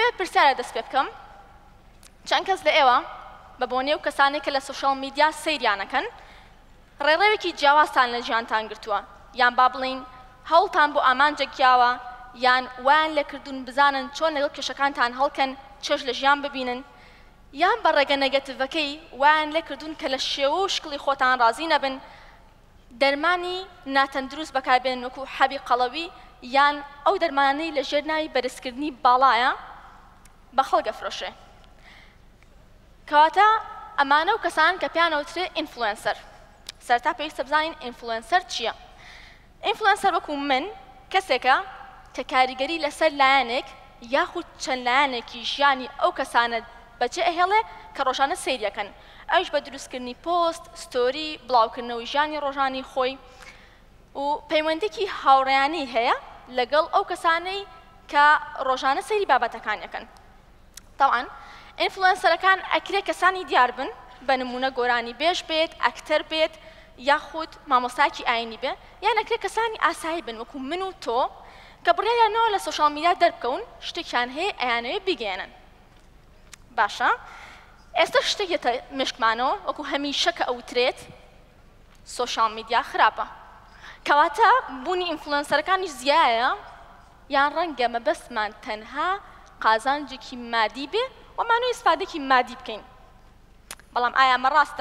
دەبێت پرسیارە دەست پێ بکەم چەند کەس لە ئێوە بە بۆنێ و کەسانێک کە لە سوشال میدیا سەیریانەکەن ڕێڕەوێکی جیاوازتان لە ژیانتان گرتووە یان با بڵین هەوڵتان بۆ ئامانجێک گیاوە یان وایان لێکردوون بزانن چۆن لەگەڵ کێشەکانتان هەڵکەن چێژ لە ژیان ببینن یان بە ڕێگە نەگەتیڤەکەی وایان لێکردوون کە لە شێوە و شکڵی خۆتان ڕازی نەبن دەرمانی ناتەندروست بەکاربێنن وەکو حەبی قەڵەوی یان ئەو دەرمانەی لە ژێر ناوی بەرزکردنی باڵایە بە خەڵک ئەفرۆشێ کەواتە ئەمانە و کەسان کە پێیان ئەوترێ ئینفلوئنسەر سەرەتا پێویستە بزانین ئینفلوئنسەر چییە ئینفلوئنسەر وەکو من کەسێکە کە کاریگەری لەسەر لایەنێک یاخود چەند لایەنێکی ژیانی ئەو کەسانە بەجێ ئەهێڵێ کە ڕۆژانە سەیریەکەن ئەوش بە دروستکردنی پۆست ستۆری بڵاوکردنەوەی ژیانی ڕۆژانی خۆی و پەیوەندێکی هاوڕێیانەی هەیە لەگەڵ ئەو کەسانەی کە ڕۆژانە سەیری بابەتەکانیەکەن تەواان ئینفلوئنسەرەکان ئەکرێ کەسانی دیار بن بە نمونە گۆرانی بێژ بێت ئەکتەر بێت یاخود مامۆستاکی ئاینی بێ یان ئەکرێ کەسانی ئاسایی بن وەکو من و تۆ کە بڕیاریانەوە لە سوشال میدیا دەربکەون شتێکیان هەیە ئەیانەوێ بیگەێنن باشە ئێستا شتێکێتە مشکمانەوە وەکو هەمیشە کە ئەوترێت سوشال میدیا خراپە کەواتە بوونی ئینفلوئنسەرەکانیش زیایە یان ڕەنگە مەبەستمان تەنها قازانجێکی مادی بێ وەمانەوەی ئیسفادێکی مادی بکەین بەڵام ئایا ئەمە ڕاستە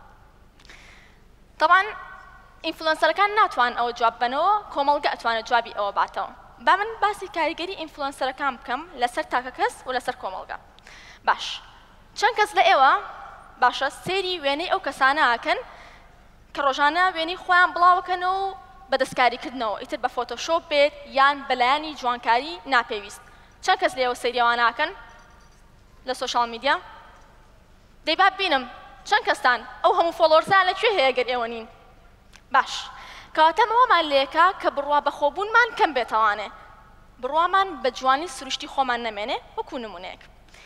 طبعاً ئینفلوئنسەرەکان ناتوان ئەوە جواب بنەوە کۆمەڵگە ئەتوانێت جوابی ئەوە باتەوە با من باسی کاریگەری ئینفلوئنسەرەکان بکەم لەسەر تاکە کەس و لەسەر کۆمەڵگە باش چەند کەس لە ئێوە باشە سێری وێنەی ئەو کەسانە ئاکەن کە ڕۆژانە وێنەی خۆیان بڵاوەکەنەوە و بەدەستکاریکردنەوە ئیتر بە فۆتۆشۆپ بێت یان بەلایانی جوانکاری ناپێویست چەند کەس لە ئێوە سەیریەوە ناکەن لە سوشال میدیا دەیبا ببینم چەند کەستان ئەو هەموو فۆلۆرزان لەکوێ هەیە گەر ئێوە نین باش کەواتەمەوەمان لێکە کە بڕوا بەخۆبوونمان کەم بێتەوانێ بڕوامان بە جوانی سروشتی خۆمان نەمێنێ وەکو نمونەیەک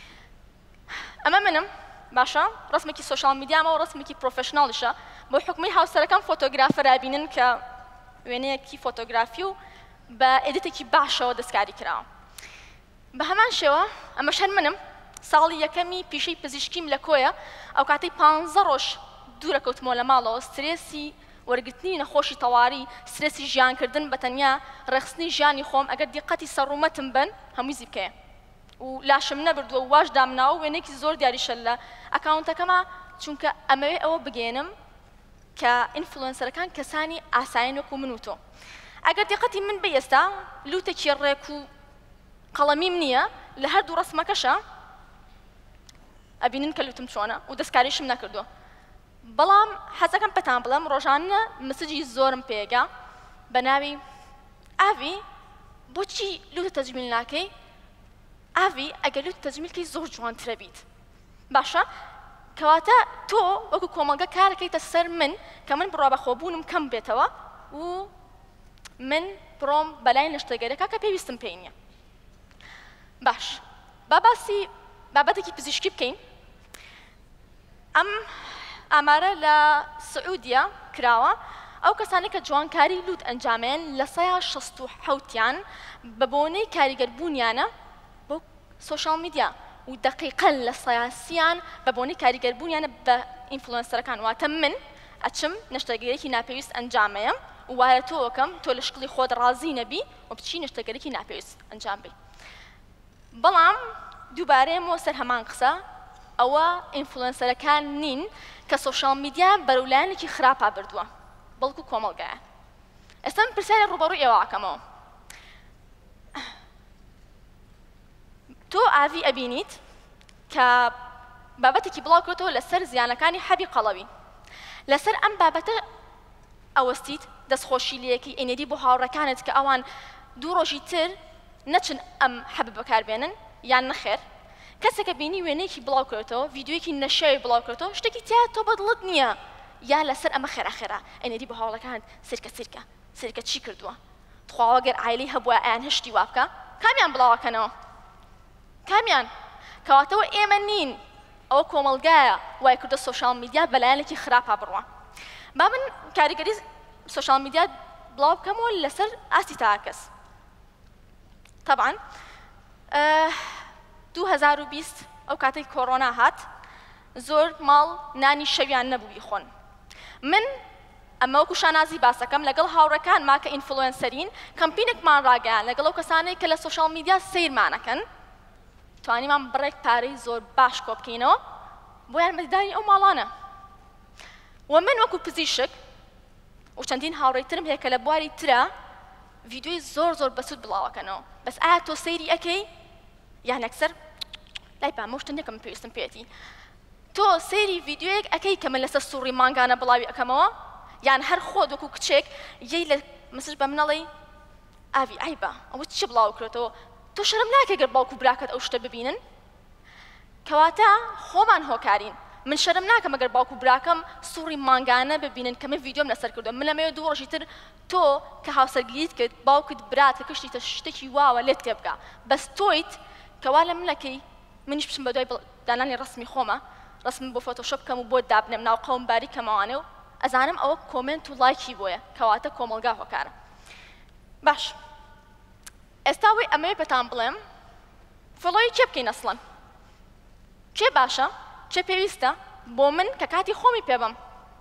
ئەمە منم باشە ڕسمێکی سوشال میدیامە و ڕسمێکی پرۆفشناڵیشە بۆ حکومی هاوسەرەکەم فۆتۆگرافەرا بینن کە وێنەیەکی فۆتۆگرافی و بە ئێدیتێکی باشەوە دەستکاری کراوە بە هەمان شێوە ئەمەش هەر منم ساڵی یەکەمی پیشەی پزیشکیم لە کۆیە ئەو کاتەی 15 ڕۆژ دوورەکەوتمەوە لە ماڵەوە سترێسی وەرگرتنی نەخۆشی تەواوی سترێسی ژیانکردن بە تەنیا ڕێخستنی ژیانی خۆم ئەگەر دیقەتی سەرڕوومەتم بن هەمووی زی بکەیە و لاشم نەبردووە و واش دامناوە وێنێکی زۆر دیاریشە لە ئەکاونتەکەمە چونکە ئەمەوێ ئەوە بگێنم کە ئینفلوئنسەرەکان کەسانی ئاسایین وەکو من و تۆ ئەگەر دیقەتی من بە ئێستا لوتێکی ڕێک و قەڵەمیم نییە لە هەردوو ڕسمەکەشە ئەبینن کە لوتم چۆنە و دەستکاریشم نەکردووە بەڵام حەزەکەم پێتان بڵێم ڕۆژانە مسجی زۆرم پێگا بە ناوی ئاوی بۆچی لوتە تەجمیل ناکەی ئاوی ئەگەر لوتە تەجمیلکەی زۆر جوانترە بیت باشە کەواتە تۆ وەکو کۆمەڵگە کارەکەیتە سەر من کە من بڕوا بەخۆبوونم کەم بێتەوە و من بڕۆم بەلای نەشتەگەرەکە کە پێویستم پێی نییە باش با باسی بابەتێکی پزیشکی بکەین ئەم ئامارە لە سعودیا کراوە ئەو کەسانی کە جوانکاری لوت ئەنجامێن لە 167یان بە بۆنەی کاریگەربوونیانە بۆ سوشال میدیا و دقیقاً لە 130یان بە بۆنەی کاریگەربوونیانە بە ئینفلوئنسەرەکان واتە من ئەچم نەشتەگەرێکی ناپێویست ئەنجامەیەم و وایە تۆکەم تۆ لە شکڵی خۆت ڕازی نەبی و بچی نەشتەگەرێکی ناپێویست ئەنجام بی بەڵام دووبارەیەمەوە سەر هەمان قسە ئەوە ئینفلوئنسەرەکان نین کە سوشال میدیا بەرەولایەنێکی خراپە بردووە بەڵکو کۆمەڵگایە ئێستا من پرسیارێک ڕوبەڕووی ئێوە ئاکەمەوە تۆ ئاوی ئەبینیت کە بابەتێکی بڵاو کردەوە لەسەر زیانەکانی حەبی قەڵەوی لەسەر ئەم بابەتە ئەوەستیت دەستخۆشی لەیەکی ئێنێری بۆ هاوڕەکانت کە ئەوان دوو ڕۆژی تر نەچن ئەم حەب بەکاربێنن یان نەخێر کەسێکە بینی وێنەیەکی بڵاو کردەوە ڤیدیۆیەکی نەشەوی بڵاو کردەوە شتێکی تیا تۆ بەدڵت نییە یا لەسەر ئەمە خێراخێرا ئێنێری بۆ هاوڵەکان سرکە چی کردووە تخواوە گەر ئایلەی هەبووە ئەیان هشتی وا بکە کامیان بڵاوەکەنەوە کامیان کەواتەوە ئێمە نین ئەوە کۆمەڵگایە وای کردە سوشال میدیا بەلایەنێکی خراپە بڕوە با من کاریگەری سوشال میدیا بڵاو بکەمەوە لەسەر ئاسی تاکەس طبعاً 2020 ئەو کاتێک کۆڕۆنا هات زۆر ماڵ نانی شەویان نەبوو بیخۆن من ئەمە وەکو شانازی باسەکەم لەگەڵ هاوڕەکانمان کە ئینفلوئنسەرین کەمپینێکمان ڕاگەیان لەگەڵ ئەو کەسانەی کە لە سۆشیال میدیا سەیرمانەکەن توانیمان بڕێک پارەی زۆر باش کۆ بکەینەوە بۆ یارمەتیداری ئەو ماڵانە و من وەکو پزیشک و چەندین هاوڕێترم هەیە کە لە بواری ترە ڤیدیۆی زۆر بەسوود بڵاوەکەنەوە بەس ئایا تۆ سەیری ئەەکەی یان ئەکسەر لای پامە شتە نەکەم پێویستم پێێتی تۆ سەیری ڤیدیۆیەک ئەەکەی کە من لەسەر سوڕی مانگانە بڵاوی ئەەکەمەوە یان هەر خۆت وەکو کچێک یەی لە مسج بە منەڵی ئاوی ئایبە ئەوە چی بڵاو کرێتەوە تۆ شەرم ناکەی گەر باوکو براکەت ئەو شتە ببینن کەواتە خۆمان هۆکارین من شەرم ناکەم ئەگەر باوکو براکەم سوڕی مانگانە ببینن کە من ڤیدیۆم لەسەر کردووە من لەمەوێ دوو ڕۆژی تر تۆ کە هاوسەرگیریت کرد باوکت برات کە کشتیتە شتێکی واوە لێت تێ بکە بەس تۆیت کەوا لە منەکەی منیش بچم بە دوای دانانی ڕسمی خۆمە ڕسم بۆ فۆتۆشۆپ بکەم و بۆ دابنێم ناو قەوم باری کەمەوانێ و ئەزانم ئەوە کۆمنت و لایکی بۆیە کەواتە کۆمەڵگا هۆکارە باش ئێستا وی ئەمەوێ پێتان بڵێم فڵۆی کێ بکەین ئەسڵەن کێ باشە چێ پێویستە بۆ من کە کاتی خۆمی پێ بم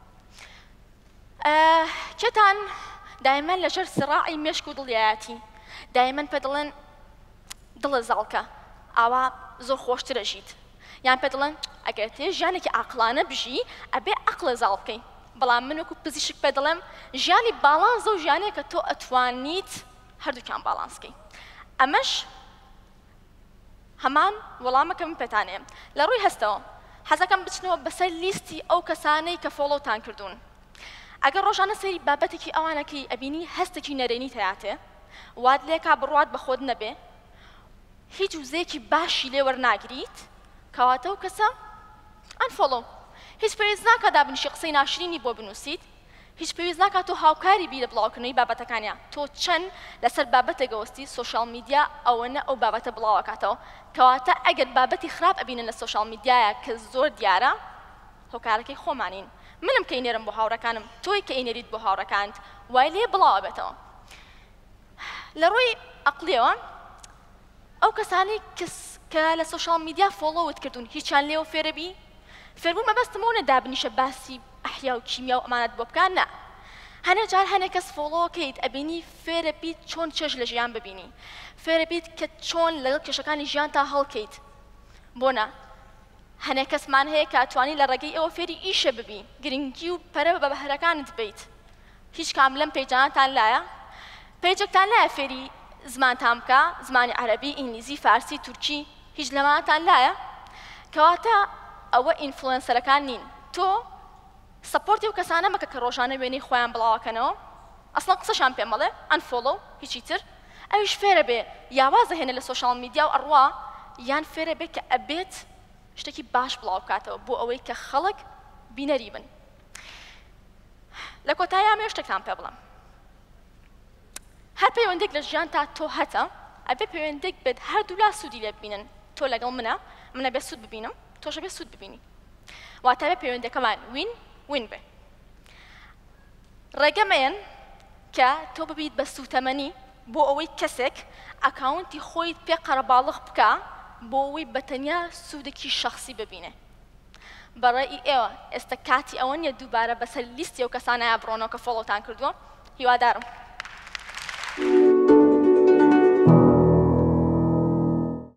کێتان دایمەن لەژێر سڕاعی مێشک و دڵیایەتی دایمەن پێ دڵێن دڵە زاڵکە ئاوا زۆر خۆشترە ژیت یان پێ دڵێن ئەگەر تێ ژیانێکی عاقلانە بژی ئەبێ عەقڵە زاڵ بکەین بەڵام من وەکو پزیشک پێ دڵێم ژیانی باڵانسە و ژیانێک کە تۆ ئەتوانیت هەردووکیان باڵانسکەی ئەمەش هەمان وەڵامەکە من پێتانێ لە ڕووی هەستەوە حەزەکەم بچنەوە بەسەر لیستی ئەو کەسانەی کە فۆڵۆتان کردوون ئەگەر ڕۆژانە سەیری بابەتێکی ئەوانەکەی ئەبینی هەستێکی نەرێنی تەیاتێ وات لێکا بڕوات بە خۆت نەبێ هیچ وزەیەکی باشی لێ وەرناگریت کەواتە ئەو کەسە ئەنفۆڵۆ هیچ پێویست ناکات دابنیشی قسەی ناشرینی بۆ بنووسیت هیچ پێویست ناکات تۆ هاوکاری بی لە بڵاوکردنەوەی بابەتەکانیان تۆ چەند لەسەر بابەتە گەوەستی سۆشیال میدیا ئەوەنە ئەو بابەتە بڵاوەکاتەوە کەواتە ئەگەر بابەتی خراپ ئەبینن لە سۆشیال میدیایە کە زۆر دیارە هۆکارەکەی خۆمانین منم کە ئینێرم بۆ هاوڕەکانم تۆی کە ئینێریت بۆ هاوڕەکانت وای لێ بڵاوە بێتەوە لە ڕووی عەقلیەوە ئەو کەسانی کە لە سۆشیال میدیا فۆڵۆوت کردوون هیچیان لێوە فێرەبی فێربوون مەبەستمەوە نەدابنیشە باسی ئەحیا و کیمیا و ئەمانەت بۆ بکان نا هەنە جار هەنێک کەس فۆڵۆکەیت ئەبینی فێرە بیت چۆن چێژ لە ژیان ببینی فێرە بیت کە چۆن لەگەڵ کێشەکانی ژیان تا هەڵکەیت بۆنە هەنێک کەسمان هەیە کە ئەتوانی لە ڕێگەی ئەوە فێری ئیشە ببی گرنگی و پەرە بە بەهرەکانت بیت هیچ کام لەم پێیجانتان لایە پێیجێکتان لایە فێری زمانتان بکە زمانی عەرەبی ئینگلیزی فارسی تورکی هیچ لەمانتان لایە کەواتە ئەوە ئینفلوئنسەرەکان نین تۆ سەپۆرتی و کەسانە مەکە کە ڕۆژانە وێنەی خۆیان بڵاوەکەنەوە ئەسڵەن قسەشان پێ مەڵێ ئەنفۆڵۆ هیچی تر ئەویش فێرە بێ یاوازە هێنە لە سۆشیال میدیا و ئەڕوا یان فێرە بێ کە ئەبێت شتێکی باش بڵاو بکاتەوە بۆ ئەوەی کە خەڵک بینەری بن لە کۆتایی ئەمێ شتێکتان پێ بڵێم هەر پەیوەندێک لە ژیان تا تۆ هەتە ئەبێ پەیوەندێک بێت هەردوو لا سوودی لێ ببینن تۆ لەگەڵ منە بێ سوود ببینم تۆش بێ سوود ببینی واتە بێ پەیوەندەکەمان وین وین بێ ڕێگەمەیەن کە تۆ ببیت بە سوتەمەنی بۆ ئەوەی کەسێک ئەکاونتی خۆیت پێ قەرەباڵغ بکە بۆ ئەوەی بەتەنیا سوودێکی شەخصی ببینێ بەڕێی ئێوە ئێستا کاتی ئەوە نیە دووبارە بەسەر لیستی ئەو کەسانەیە بڕۆنەوە کە فۆڵۆتان کردووە هیوادارم